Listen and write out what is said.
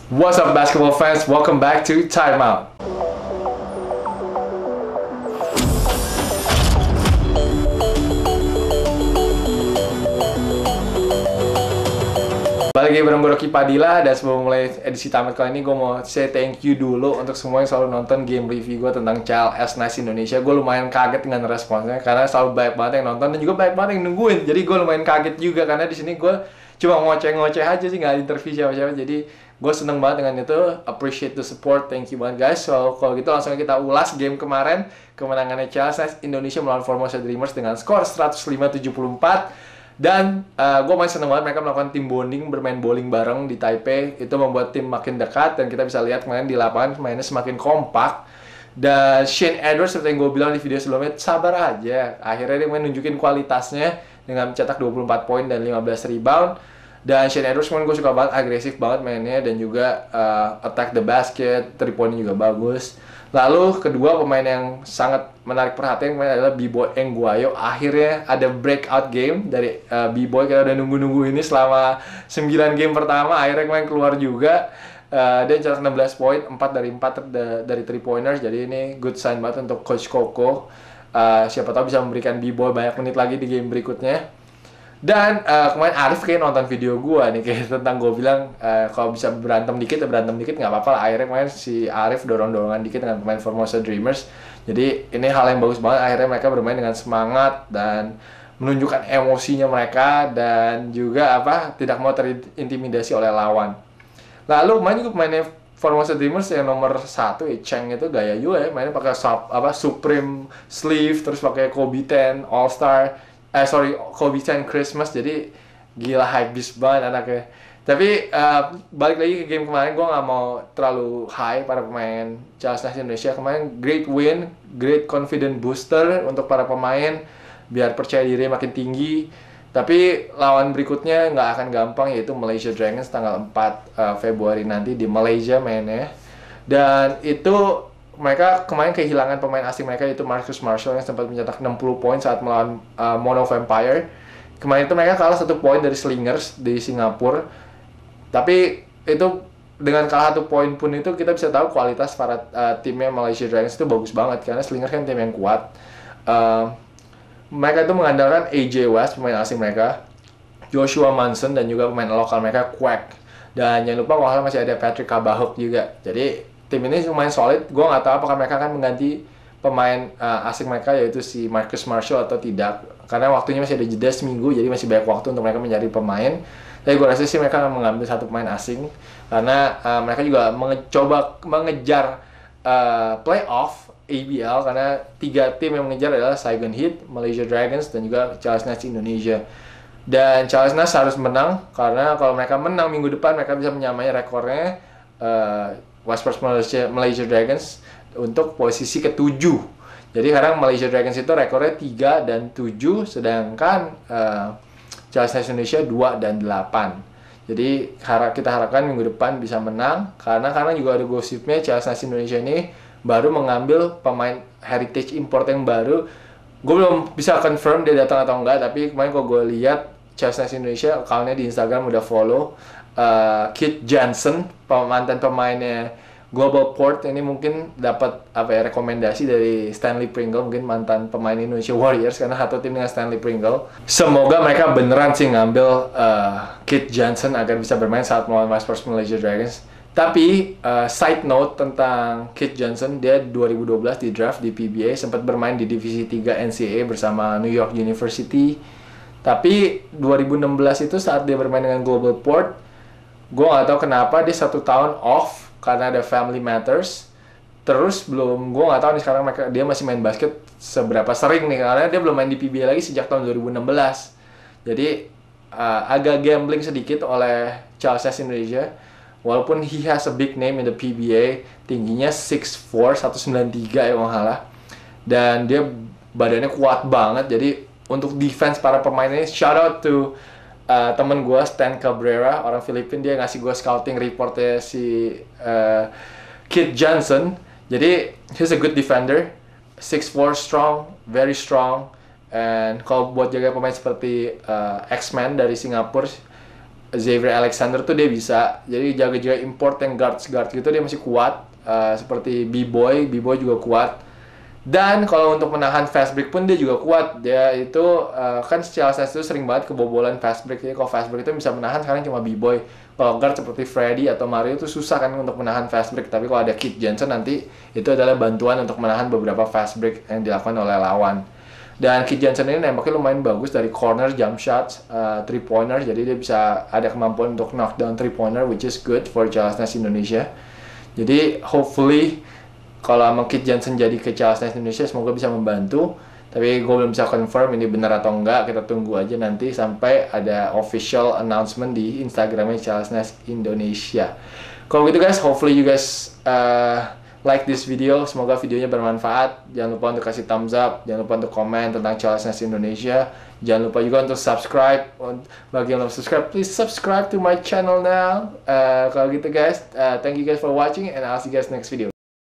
What's up basketball fans, welcome back to Timeout. Balik lagi bareng gue Rocky Padilla, dan sebelum mulai edisi tamat kali ini gue mau say thank you dulu untuk semua yang selalu nonton game review gue tentang CLS Nice Indonesia. Gue lumayan kaget dengan responsnya karena selalu banyak banget yang nonton dan juga banyak banget yang nungguin. Jadi gue lumayan kaget juga karena di sini gue cuma ngoceh-ngoceh aja sih, nggak interview siapa-siapa. Jadi gue seneng banget dengan itu, appreciate the support, thank you banget guys. So kalau gitu langsung kita ulas game kemarin, kemenangannya CLS Nice Indonesia melawan Formosa Dreamers dengan skor 105-74. Dan gue masih seneng banget mereka melakukan tim bonding, bermain bowling bareng di Taipei. Itu membuat tim makin dekat dan kita bisa lihat kemarin di lapangan mainnya semakin kompak. Dan Shane Edwards seperti yang gue bilang di video sebelumnya, sabar aja. Akhirnya dia nunjukin kualitasnya dengan mencetak 24 poin dan 15 rebound. Dan Shane Edwards kemarin gue suka banget, agresif banget mainnya dan juga attack the basket, 3 poinnya juga bagus. Lalu kedua pemain yang sangat menarik perhatian adalah B-Boy Engguayo. Akhirnya ada breakout game dari B-Boy. Kita udah nunggu-nunggu ini selama 9 game pertama. Akhirnya kemarin keluar juga. Dia cetak 16 poin, 4 dari 4 dari 3 pointers. Jadi ini good sign banget untuk Coach Koko. Siapa tahu bisa memberikan B-Boy banyak menit lagi di game berikutnya. Dan kemarin Arif kayak nonton video gue nih, kayak tentang gue bilang kalau bisa berantem dikit nggak apa-apa lah. Akhirnya kemarin si Arif dorong-dorongan dikit dengan pemain Formosa Dreamers. Jadi ini hal yang bagus banget, akhirnya mereka bermain dengan semangat dan menunjukkan emosinya mereka dan juga tidak mau terintimidasi oleh lawan. Lalu kemarin juga pemainnya Formosa Dreamers yang nomor 1 Cheng itu gaya juga ya, mainnya pakai Supreme sleeve, terus pakai Kobe 10 All Star. Kobe 10 Christmas, jadi gila hypebeast banget anaknya. Tapi balik lagi ke game kemarin, gue nggak mau terlalu high para pemain CLS Nice Indonesia. Kemarin great win, great confident booster untuk para pemain biar percaya diri makin tinggi. Tapi lawan berikutnya nggak akan gampang, yaitu Malaysia Dragons tanggal 4 Februari nanti di Malaysia mainnya. Dan itu mereka kemarin kehilangan pemain asing mereka, yaitu Marcus Marshall yang sempat mencetak 60 poin saat melawan Mono Vampire. Kemarin itu mereka kalah 1 poin dari Slingers di Singapura. Tapi itu dengan kalah 1 poin pun itu kita bisa tahu kualitas para timnya Malaysia Dragons itu bagus banget, karena Slingers kan tim yang kuat. Mereka itu mengandalkan AJ West, pemain asing mereka, Joshua Manson, dan juga pemain lokal mereka Quack. Dan jangan lupa kalau masih ada Patrick Kabahuk juga. Jadi tim ini lumayan solid. Gue nggak tahu apakah mereka akan mengganti pemain asing mereka, yaitu si Marcus Marshall, atau tidak. Karena waktunya masih ada jeda seminggu, jadi masih banyak waktu untuk mereka mencari pemain. Tapi gue rasa sih mereka akan mengambil 1 pemain asing. Karena mereka juga mencoba mengejar playoff ABL. Karena 3 tim yang mengejar adalah Saigon Heat, Malaysia Dragons, dan juga CLS Nice Indonesia. Dan CLS Nice harus menang, karena kalau mereka menang minggu depan, mereka bisa menyamai rekornya Westport Malaysia Dragons untuk posisi ke-7. Jadi sekarang Malaysia Dragons itu rekornya 3 dan 7, sedangkan CLS Nice Indonesia 2 dan 8. Jadi kita harapkan minggu depan bisa menang, karena juga ada gosipnya CLS Nice Indonesia ini baru mengambil pemain heritage import yang baru. Gue belum bisa confirm dia datang atau enggak, tapi kemarin kalau gue lihat CLS Nice Indonesia account-nya di Instagram udah follow Kit Johnson, mantan pemainnya Global Port. Ini mungkin dapat rekomendasi dari Stanley Pringle, mungkin mantan pemain Indonesia Warriors, karena satu tim dengan Stanley Pringle. Semoga mereka beneran sih ngambil Kit Johnson agar bisa bermain saat melawan Westport Malaysia Dragons. Tapi side note tentang Kit Johnson, dia 2012 di draft di PBA, sempat bermain di divisi 3 NCAA bersama New York University. Tapi 2016 itu saat dia bermain dengan Global Port, gue nggak tahu kenapa dia 1 tahun off karena ada family matters. Terus gue nggak tahu nih sekarang dia masih main basket seberapa sering nih, karena dia belum main di PBA lagi sejak tahun 2016. Jadi agak gambling sedikit oleh CLS Nice Indonesia. Walaupun he has a big name in the PBA, tingginya 6'4", 193 ya kalau nggak salah. Dan dia badannya kuat banget, jadi untuk defense para pemain ini, shout out to temen gue Stan Cabrera, orang Filipina. Dia ngasih gue scouting reportnya si Kit Johnson. Jadi he's a good defender, 6'4", strong, very strong. And kalau buat jaga pemain seperti X-Men dari Singapura, Xavier Alexander tuh dia bisa. Jadi jaga-jaga import yang guard gitu dia masih kuat. Seperti B-Boy juga kuat. Dan kalau untuk menahan fast break pun dia juga kuat. Dia itu kan Charles Nash itu sering banget kebobolan fast break. Jadi kalau fast break itu bisa menahan, sekarang cuma B-Boy. Kalau guard seperti Freddy atau Mario itu susah kan untuk menahan fast break. Tapi kalau ada Keith Johnson nanti itu adalah bantuan untuk menahan beberapa fast break yang dilakukan oleh lawan. Dan Keith Johnson ini nembaknya lumayan bagus dari corner, jump shots, 3-pointer. Jadi dia bisa ada kemampuan untuk knock down 3-pointer, which is good for Charles Nash Indonesia. Jadi hopefully kalau sama Keith Johnson jadi ke Charles Nash Indonesia, semoga bisa membantu. Tapi gue belum bisa confirm ini benar atau enggak. Kita tunggu aja nanti sampai ada official announcement di Instagramnya Charles Nash Indonesia. Kalau gitu guys, hopefully you guys like this video. Semoga videonya bermanfaat. Jangan lupa untuk kasih thumbs up. Jangan lupa untuk komen tentang Charles Nash Indonesia. Jangan lupa juga untuk subscribe. Bagi yang belum subscribe, please subscribe to my channel now. Kalau gitu guys, thank you guys for watching and I'll see you guys next video.